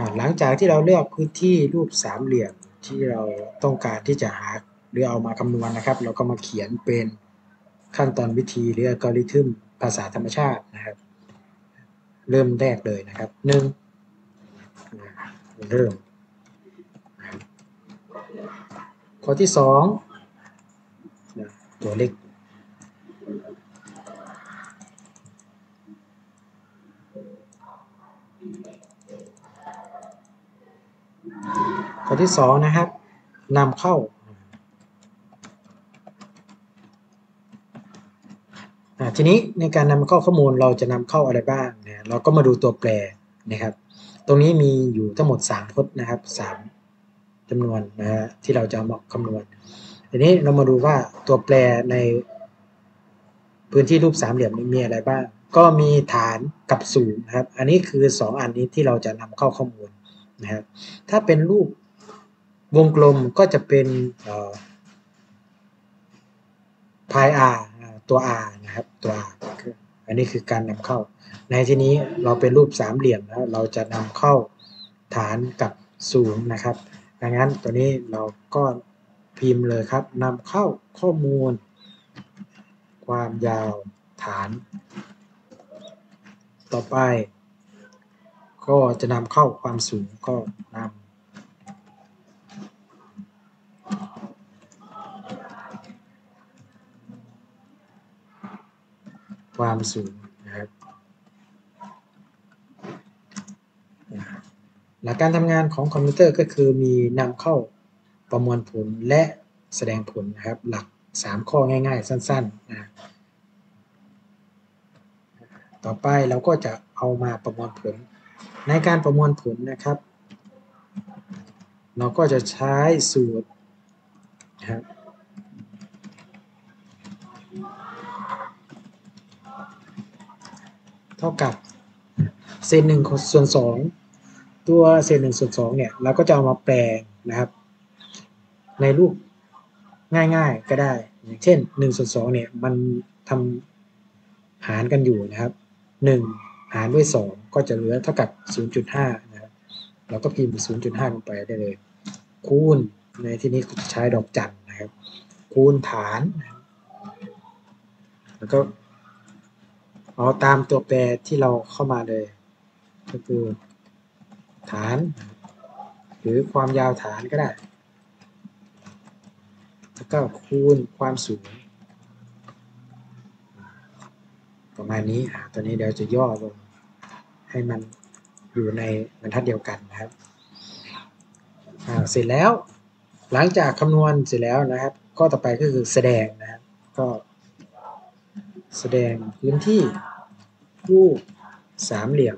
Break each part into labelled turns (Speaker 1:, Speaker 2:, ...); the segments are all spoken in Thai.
Speaker 1: หลังจากที่เราเลือกพื้นที่รูปสามเหลี่ยมที่เราต้องการที่จะหาหรือเอามาคำนวณนะครับเราก็มาเขียนเป็นขั้นตอนวิธีหรืออัลกอริทึมภาษาธรรมชาตินะครับเริ่มแรกเลยนะครับหนึ่งเริ่มข้อที่สองตัวเลขข้อที่สองนะครับนำเข้าทีนี้ในการนำเข้าข้อมูลเราจะนำเข้าอะไรบ้างนะเราก็มาดูตัวแปรนะครับตรงนี้มีอยู่ทั้งหมด3พจน์นะครับ3จำนวนนะฮะที่เราจะมาคำนวณทีนี้เรามาดูว่าตัวแปรในพื้นที่รูปสามเหลี่ยมมีอะไรบ้างก็มีฐานกับศูนย์นะครับอันนี้คือ2อันนี้ที่เราจะนำเข้าข้อมูลนะครับถ้าเป็นรูปวงกลมก็จะเป็นพาย r ตัว r นะครับตัว r อันนี้คือการนำเข้าในที่นี้เราเป็นรูปสามเหลี่ยมนะเราจะนำเข้าฐานกับศูนย์นะครับดังนั้นตัวนี้เราก็พิมพ์เลยครับนำเข้าข้อมูลความยาวฐานต่อไปก็จะนำเข้าความสูงก็นำความสูงนะครับหลักการทำงานของคอมพิวเตอร์ก็คือมีนำเข้าประมวลผลและแสดงผลนะครับหลัก3ข้อง่ายๆสั้นๆนะต่อไปเราก็จะเอามาประมวลผลในการประมวลผลนะครับเราก็จะใช้สูตรนะครับเท่ากับเศษ1 ส่วน 2ตัวเศษ1 ส่วน 2เนี่ยเราก็จะเอามาแปลงนะครับในรูปง่ายๆก็ได้อย่างเช่น1 ส่วน 2เนี่ยมันทำหารกันอยู่นะครับ1หารด้วย2ก็จะเหลือเท่ากับ 0.5 นะครับเราก็พิมพ์ 0.5 ลงไปได้เลยคูณในที่นี้ใช้ดอกจันนะครับคูณฐานแล้วก็เอาตามตัวแปรที่เราเข้ามาเลยก็คือฐานหรือความยาวฐานก็ได้แล้วก็คูณความสูงประมาณนี้ตัวนี้เดี๋ยวจะย่อลงให้มันอยู่ในบรรทัดเดียวกันนะครับเสร็จแล้วหลังจากคำนวณเสร็จแล้วนะครับก็ต่อไปก็คือแสดงนะครับก็แสดงพื้นที่รูปสามเหลี่ยม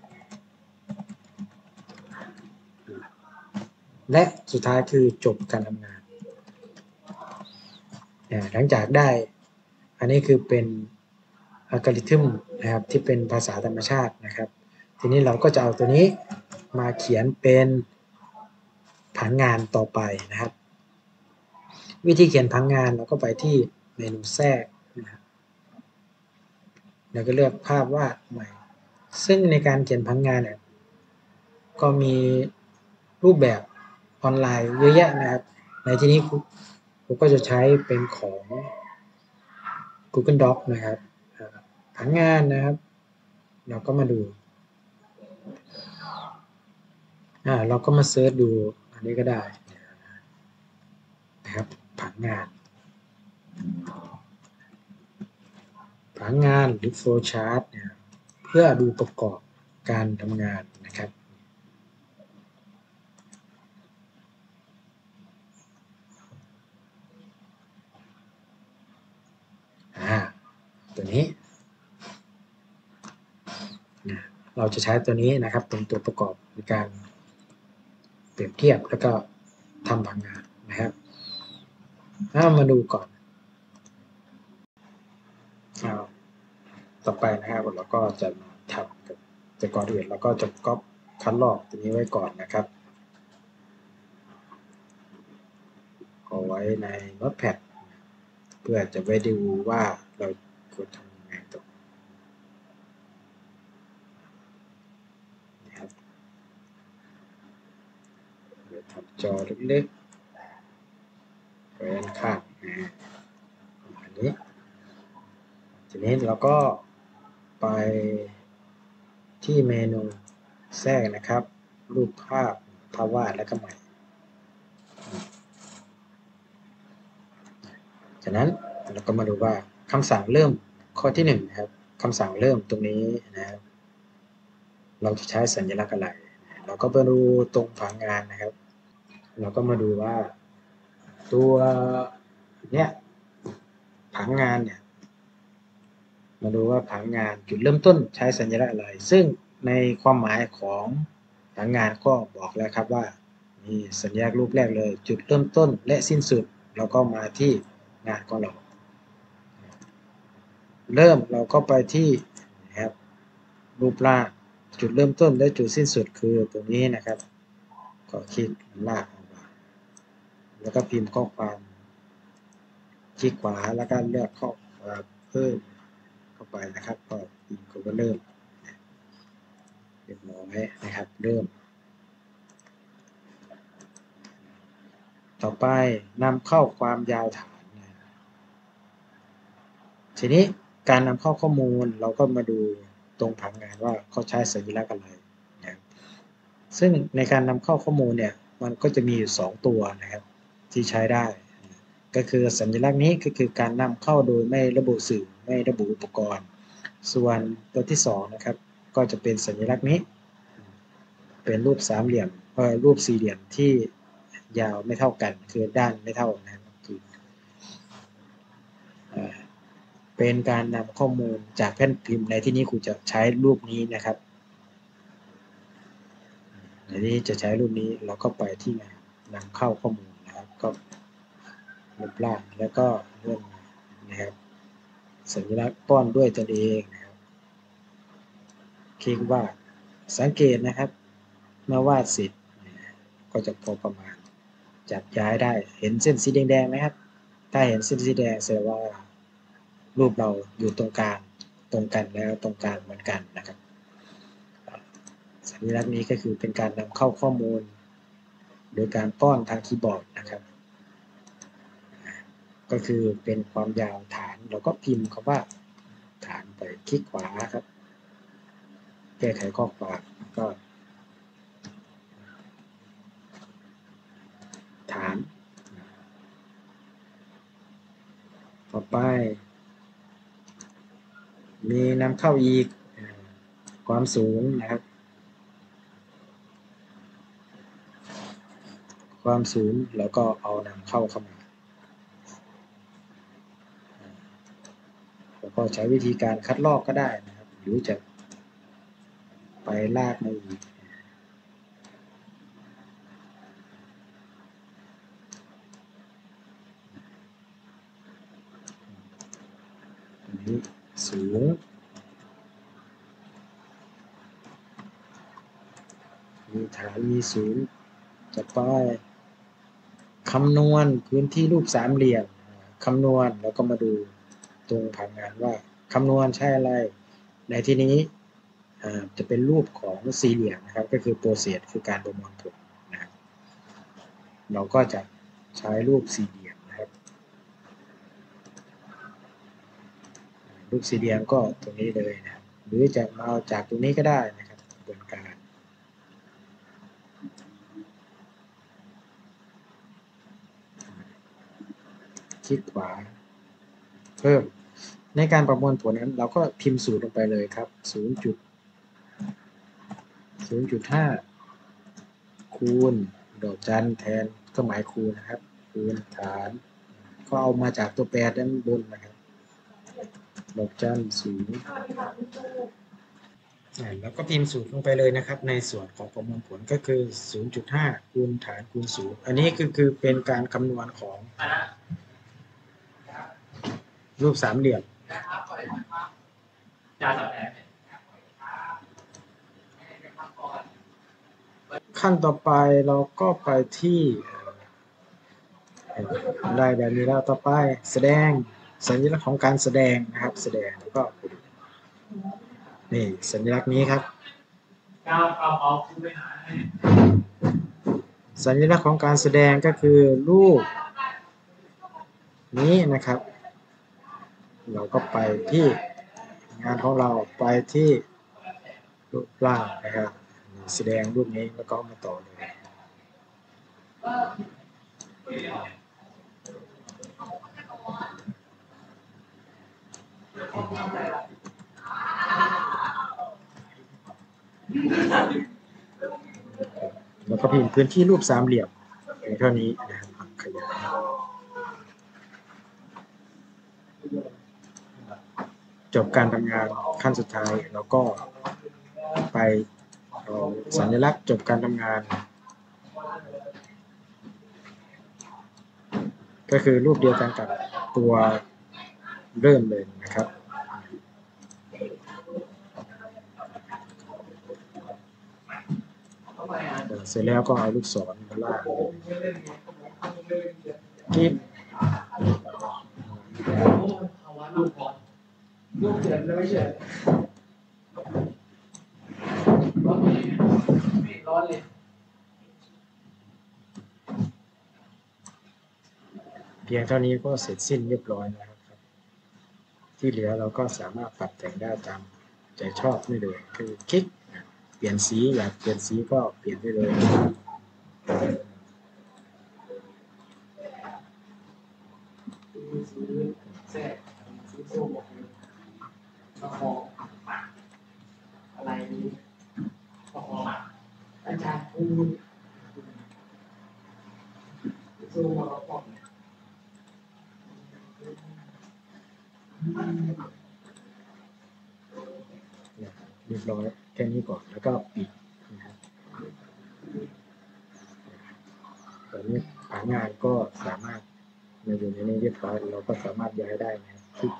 Speaker 1: และสุดท้ายคือจบการทำงานหลังจากได้อันนี้คือเป็นอัลกอริทึมนะครับที่เป็นภาษาธรรมชาตินะครับทีนี้เราก็จะเอาตัวนี้มาเขียนเป็นผังงานต่อไปนะครับวิธีเขียนผังงานเราก็ไปที่เมนูแทรกนะครับแล้วก็เลือกภาพวาดใหม่ซึ่งในการเขียนผังงานเนี่ยก็มีรูปแบบออนไลน์เยอะแยะนะครับในที่นี้ผมก็จะใช้เป็นของ Google Doc นะครับผังงานนะครับเราก็มาดูเราก็มาเซิร์ชดูอันนี้ก็ได้นะครับผังงานหรือ flow chart เนี่ยเพื่อดูประกอบการทำงานนะครับตัวนี้เราจะใช้ตัวนี้นะครับเป็นตัวประกอบในการเปรียบเทียบแล้วก็ทำผังงานนะครับมาดูก่อนต่อไปนะครับเราก็จะทำแต่ก่อนอื่นเราก็จะก๊อปคัดลอกตัวนี้ไว้ก่อนนะครับเอาไว้ใน Notepad เพื่อจะไปดูว่าเราควรทำยังไงต่อนะครับทำจอเล็กๆแขวนข้างอันนี้ทีนี้เราก็ไปที่เมนูแทรกนะครับรูปภาพวาดแล้วก็ใหม่จากนั้นเราก็มาดูว่าคำสั่งเริ่มข้อที่1นะครับคำสั่งเริ่มตรงนี้นะครับเราจะใช้สัญลักษณ์อะไรเราก็มาดูตรงผังงานนะครับเราก็มาดูว่าตัวเนี้ยผังงานเนี่ยมาดูว่าผังงานจุดเริ่มต้นใช้สัญลักษณ์อะไรซึ่งในความหมายของผังงานก็บอกแล้วครับว่านี่สัญลักษณ์รูปแรกเลยจุดเริ่มต้นและสิ้นสุดเราก็มาที่งานของเราเริ่มเราก็ไปที่นะครับรูปร่างจุดเริ่มต้นและจุดสิ้นสุดคือตรงนี้นะครับก็คลิกลากออกมาแล้วก็พิมพ์ข้อความคลิกขวาแล้วก็เลือกข้อความเพิ่มเข้าไปนะครับก็พิมพ์คำว่าเริ่มเรียบร้อยนะครับเริ่มต่อไปนำเข้าความยาวฐานทีนี้การนำเข้าข้อมูลเราก็มาดูตรงผังงานว่าเขาใช้สัญลักษณ์อะไรนะซึ่งในการนำเข้าข้อมูลเนี่ยมันก็จะมีอยู่2ตัวนะครับที่ใช้ได้ก็คือสัญลักษณ์นี้ก็คือการนำเข้าโดยไม่ระบุสื่อไม่ระบุอุปกรณ์ส่วนตัวที่2นะครับก็จะเป็นสัญลักษณ์นี้เป็นรูปสามเหลี่ยมรูปสี่เหลี่ยมที่ยาวไม่เท่ากันคือด้านไม่เท่านะครับเป็นการนำข้อมูลจากแผ่นพิมพ์ในที่นี้ครูจะใช้รูปนี้นะครับในนี้จะใช้รูปนี้เราก็ไปที่นำเข้าข้อมูลนะครับก็รูปร่างแล้วก็เรื่องนะครับสัญลักษณ์ป้อนด้วยตนเองนะครับคลิกว่าสังเกตนะครับเมื่อวาดเสร็จก็จะพอประมาณจับย้ายได้เห็นเส้นสีแดงๆไหมครับถ้าเห็นเส้นสีแดงแสดงว่ารูปเราอยู่ตรงกลางตรงกันแล้วตรงกลางเหมือนกันนะครับสัญลักษณ์นี้ก็คือเป็นการนำเข้าข้อมูลโดยการป้อนทางคีย์บอร์ดนะครับก็คือเป็นความยาวฐานเราก็พิมพ์คำว่าฐานไปคลิกขวาครับแก้ไขข้อความก็ฐานต่อไปมีนำเข้าอีกความสูงนะครับความสูงแล้วก็เอานำเข้ามาแล้วก็ใช้วิธีการคัดลอกก็ได้นะครับหรือจะไปลากมาอีกอันนี้สูงมีฐานมีสูงจะไปคำนวณพื้นที่รูปสามเหลี่ยมคำนวณแล้วก็มาดูตรงผังงานว่าคำนวณใช้อะไรในที่นี้จะเป็นรูปของสี่เหลี่ยมนะครับก็คือโปรเซสคือการประมวลผลนะครับเราก็จะใช้รูปสี่เหลี่ยมนะครับรูปสี่เหลี่ยมก็ตรงนี้เลยนะครับหรือจะมาเอาจากตรงนี้ก็ได้นะครับกระบวนการคลิกขวาเพิ่มในการประมวลผลนั้นเราก็พิมพ์สูตรลงไปเลยครับ 0.5 คูณดอกจันแทนเครื่องหมายคูณนะครับคูณฐานก็เอามาจากตัวแปรด้านบนนะครับดอกจัน0แล้วก็พิมพ์สูตรลงไปเลยนะครับในส่วนของประมวลผลก็คือ 0.5 คูณฐานคูณ0อันนี้คือเป็นการคำนวณของรูปสามเหลี่ยมขั้นต่อไปเราก็ไปที่ได้แบบนี้แล้วต่อไปแสดงสัญลักษณ์ของการแสดงนะครับแสดงแล้วก็นี่สัญลักษณ์นี้ครับสัญลักษณ์ของการแสดงก็คือรูปนี้นะครับ เราก็ไปที่งานของเราไปที่รูปร่างนะครับแสดงรูปนี้แล้วก็มาต่อเลยแล้วก็พิมพ์พื้นที่รูปสามเหลี่ยมเพียงเท่านี้นะครับขยายจบการทำงานขั้นสุดท้ายแล้วก็ไปเอาสัญลักษณ์จบการทำงานก็คือรูปเดียวกันกับตัวเริ่มเลยนะครับเสร็จแล้วก็เอาลูกศรมาลากคลิปเพียงเท่านี้ก็เสร็จสิ้นเรียบร้อยนะครับที่เหลือเราก็สามารถปรับแต่งได้ตามใจชอบได้เลยคือคลิกเปลี่ยนสีอยากเปลี่ยนสีก็เปลี่ยนได้เลย
Speaker 2: อะไรนี้อาจารย์พูดสู้มาก่อน
Speaker 1: เรียบร้อยแค่นี้ก่อนแล้วก็ปิดนะครับตอนนี้ผางานก็สามารถมาอยู่ในนี้เรียบร้อยเราก็สามารถย้ายได้นะครับที่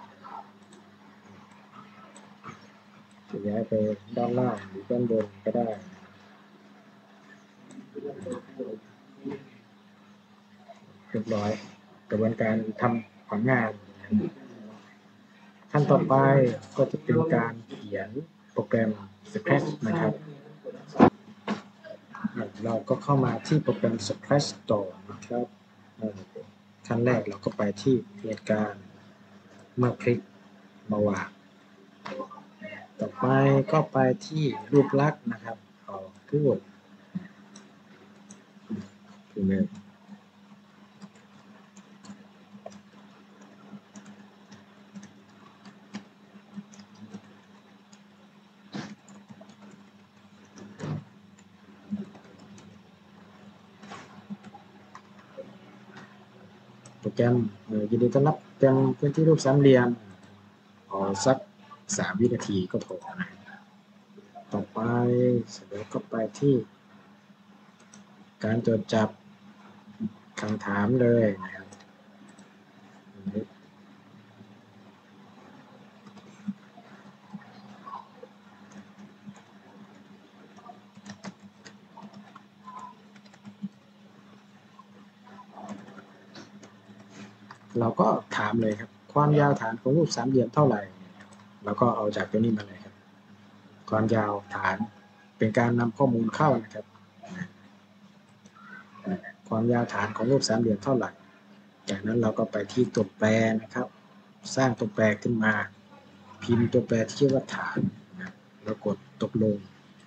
Speaker 1: จะย้ายไปด้านล่างหรือด้านบนก็ได้เรียบร้อยกระบวนการทำผลงานขั้นต่อไปก็จะเป็นการเขียนโปรแกรม Scratch นะครับเราก็เข้ามาที่โปรแกรม Scratch Store นะครับขั้นแรกเราก็ไปที่เหตุการณ์เมื่อคลิกมาวางต่อไปก็ไปที่รูปลักษณ์นะครับเอาพูดคือหนึ่งโปรแกรมยินดีต้อนรับโปรแกรมพื้นที่รูปสามเหลี่ยมเอาสัก3 วินาทีก็พอนะต่อไปเสร็จแล้วก็ไปที่การตรวจจับคำถามเลยนะครับเราก็ถามเลยครับความยาวฐานของรูปสามเหลี่ยมเท่าไหร่เราก็เอาจากตัวนี้มาเลยครับความยาวฐานเป็นการนำข้อมูลเข้านะครับความยาวฐานของรูปสามเหลี่ยมเท่าไหร่จากนั้นเราก็ไปที่ตัวแปรนะครับสร้างตัวแปรขึ้นมาพิมพ์ตัวแปรที่ชื่อว่าฐานแล้วกดตกลง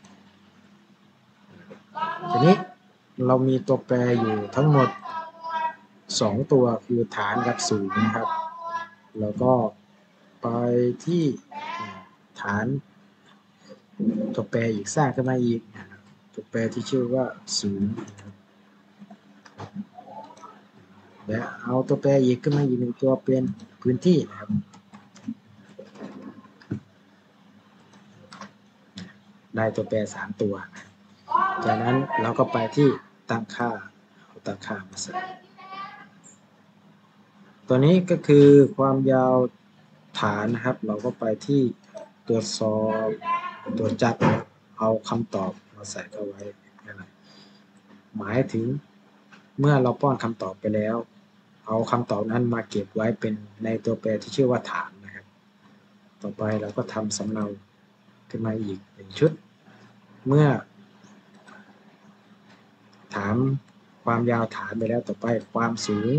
Speaker 1: ทีนี้เรามีตัวแปรอยู่ทั้งหมด2 ตัวคือฐานกับศูนย์นะครับแล้วก็ไปที่ฐานตัวแปรอีกสร้างขึ้นมาอีกตัวแปรที่ชื่อว่าศูนย์และเอาตัวแปรอีกขึ้นมาอีก1 ตัวเป็นพื้นที่นะครับได้ตัวแปร3 ตัวจากนั้นเราก็ไปที่ตั้งค่าเอาตั้งค่ามาใส่ตัวนี้ก็คือความยาวฐานนะครับเราก็ไปที่ตรวจสอบตรวจจับเอาคำตอบมาใส่เข้าไว้นะหมายถึงเมื่อเราป้อนคำตอบไปแล้วเอาคำตอบนั้นมาเก็บไว้เป็นในตัวแปรที่ชื่อว่าฐานนะครับต่อไปเราก็ทำสำเนาขึ้นมาอีก1 ชุดเมื่อถามความยาวฐานไปแล้วต่อไปความสูง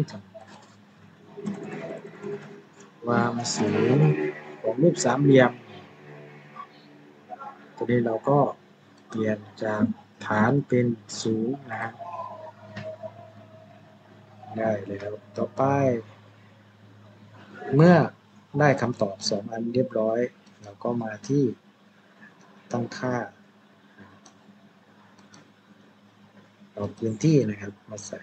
Speaker 1: ของรูปสามเหลี่ยมตัวนี้เราก็เปลี่ยนจากฐานเป็นสูงนะครับได้เลยครับต่อไปเมื่อได้คำตอบ2อันเรียบร้อยเราก็มาที่ตั้งค่าเอาพื้นที่นะครับมาใส่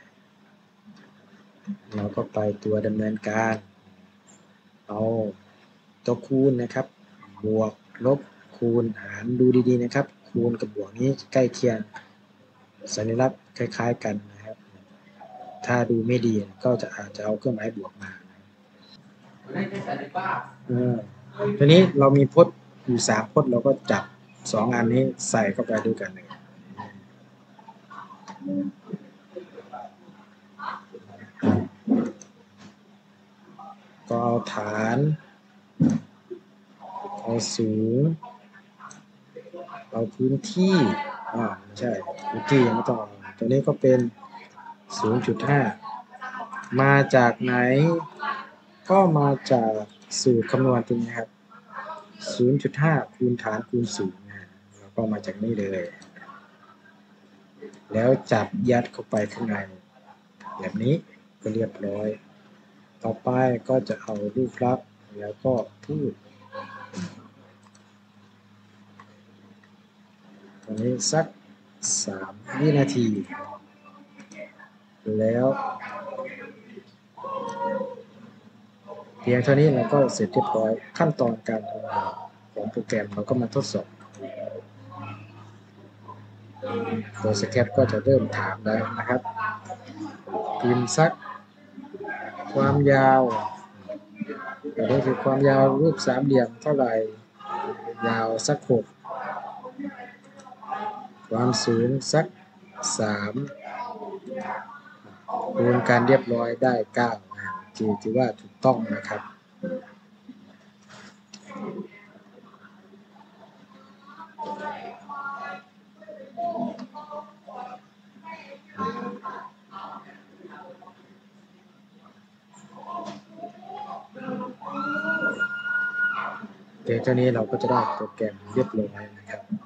Speaker 1: เราก็ไปตัวดำเนินการเอาตัวคูณนะครับบวกลบคูณหารดูดีๆนะครับคูณกับบวกนี้ใกล้เคียงสัญลักษณ์คล้ายๆกันนะครับถ้าดูไม่ดีก็อาจจะเอาเครื่องหมายบวกมาทีนี้เรามีพจน์อยู่3พจน์เราก็จับ2อันนี้ใส่เข้าไปด้วยกันเลยก็เอาฐานเอาสูงเอาพื้นที่ไม่ใช่พื้นที่ยังไม่ต้องตัวนี้ก็เป็น 0.5 มาจากไหนก็มาจากสูตรคำนวณตัวนี้ครับ 0.5 คูณฐานคูณสูงแล้วก็มาจากนี่เลยแล้วจับยัดเข้าไปข้างในแบบนี้ก็เรียบร้อยต่อไปก็จะเอารูปลักษณ์แล้วก็พูดตรงนี้สัก3 วินาทีแล้วเพียงเท่านี้เราก็เสร็จเรียบร้อยขั้นตอนการทำงานของโปรแกรมเราก็มาทดสอบตัวสเก็ตก็จะเริ่มถามแล้วนะครับพิมพ์สักความยาวอันนี้คือความยาวรูปสามเหลี่ยมเท่าไหร่ยาวสัก6ความสูงสัก3คูณการเรียบร้อยได้9ถือว่าถูกต้องนะครับเดี๋ยวเจ้านี้เราก็จะได้โปรแกรมเรียบร้อยนะครับ